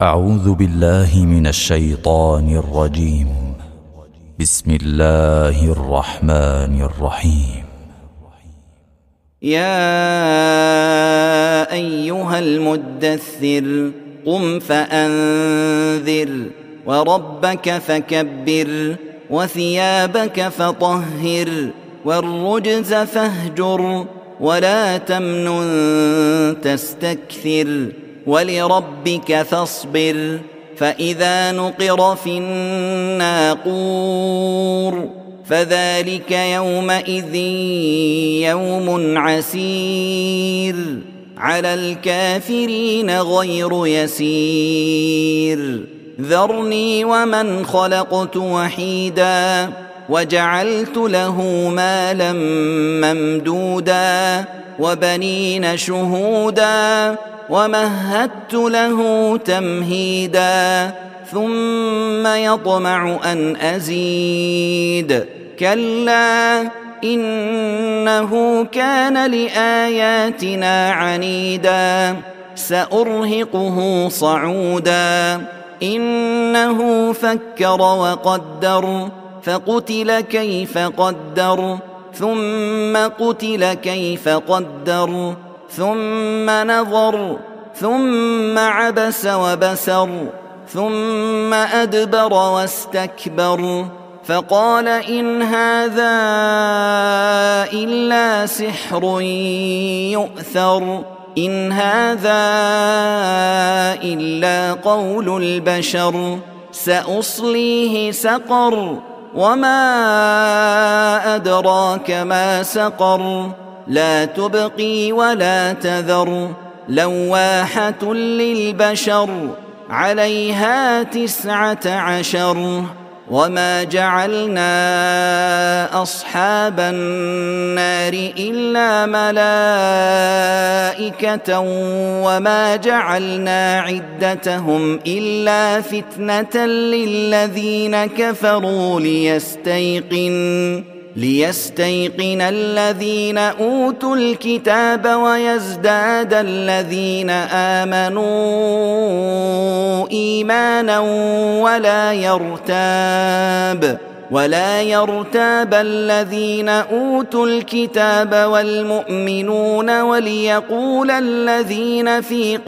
أعوذ بالله من الشيطان الرجيم. بسم الله الرحمن الرحيم. يا أيها المدثر قم فأنذر وربك فكبر وثيابك فطهر والرجز فاهجر ولا تمنن تستكثر ولربك فاصبر فإذا نقر في الناقور فذلك يومئذ يوم عسير على الكافرين غير يسير ذرني ومن خلقت وحيدا وجعلت له مالا ممدودا وبنين شهودا ومهدت له تمهيدا ثم يطمع أن أزيد كلا إنه كان لآياتنا عنيدا سأرهقه صعودا إنه فكر وقدر فقتل كيف قدر ثم قتل كيف قدر ثم نظر ثم عبس وبسر ثم أدبر واستكبر فقال إن هذا إلا سحر يؤثر إن هذا إلا قول البشر سأصليه سقر وما أدراك ما سقر لا تبقي ولا تذر لواحة للبشر عليها 19 وما جعلنا أصحاب النار إلا ملائكة وما جعلنا عدتهم إلا فتنة للذين كفروا ليستيقن الذين أوتوا الكتاب ويزداد الذين آمنوا إيمانا ولا يرتاب الذين أوتوا الكتاب والمؤمنون وليقول الذين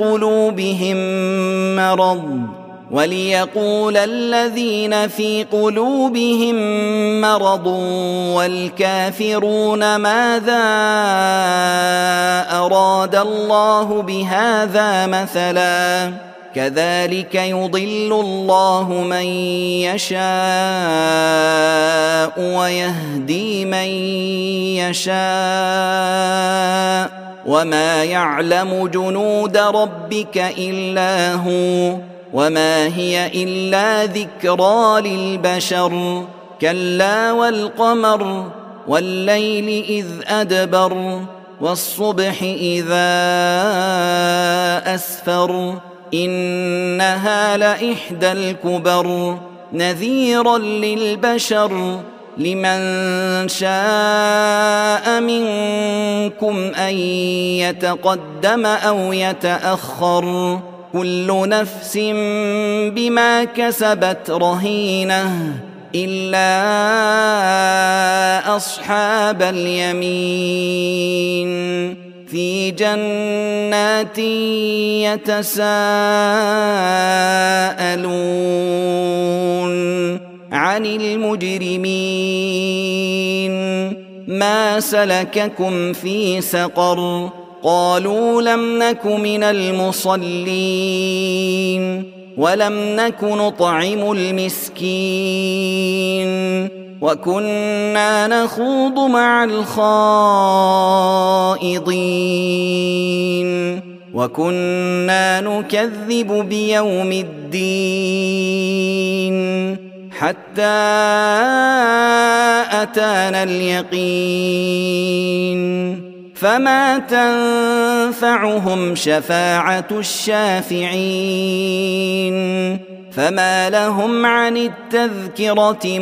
في قلوبهم مرض والكافرون ماذا أراد الله بهذا مثلا كذلك يضل الله من يشاء ويهدي من يشاء وما يعلم جنود ربك إلا هو وما هي إلا ذكرى للبشر كلا والقمر والليل إذ أدبر والصبح إذا أسفر إنها لإحدى الكبر نذيرا للبشر لمن شاء منكم أن يتقدم أو يتأخر كل نفس بما كسبت رهينة إلا أصحاب اليمين في جنات يتساءلون عن المجرمين ما سلككم في سقر قالوا لم نك من المصلين ولم نك نطعم المسكين وكنا نخوض مع الخائضين وكنا نكذب بيوم الدين حتى أتانا اليقين فما تنفعهم شفاعة الشافعين فما لهم عن التذكرة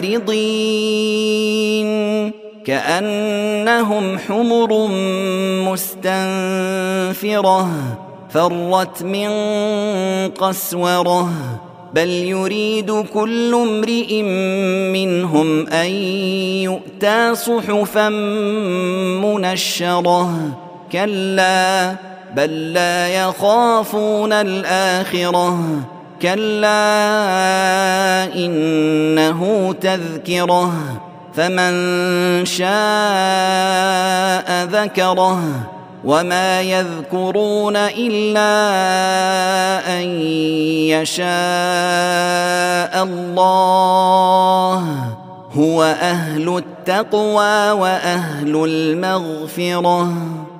معرضين كأنهم حمر مستنفرة فرت من قسوره بل يريد كل امرئ منهم أن يؤتى صحفا منشرة كلا بل لا يخافون الآخرة كلا إنه تذكرة فمن شاء ذكره وما يذكرون إلا أن يشاء الله هو أهل التقوى وأهل المغفرة.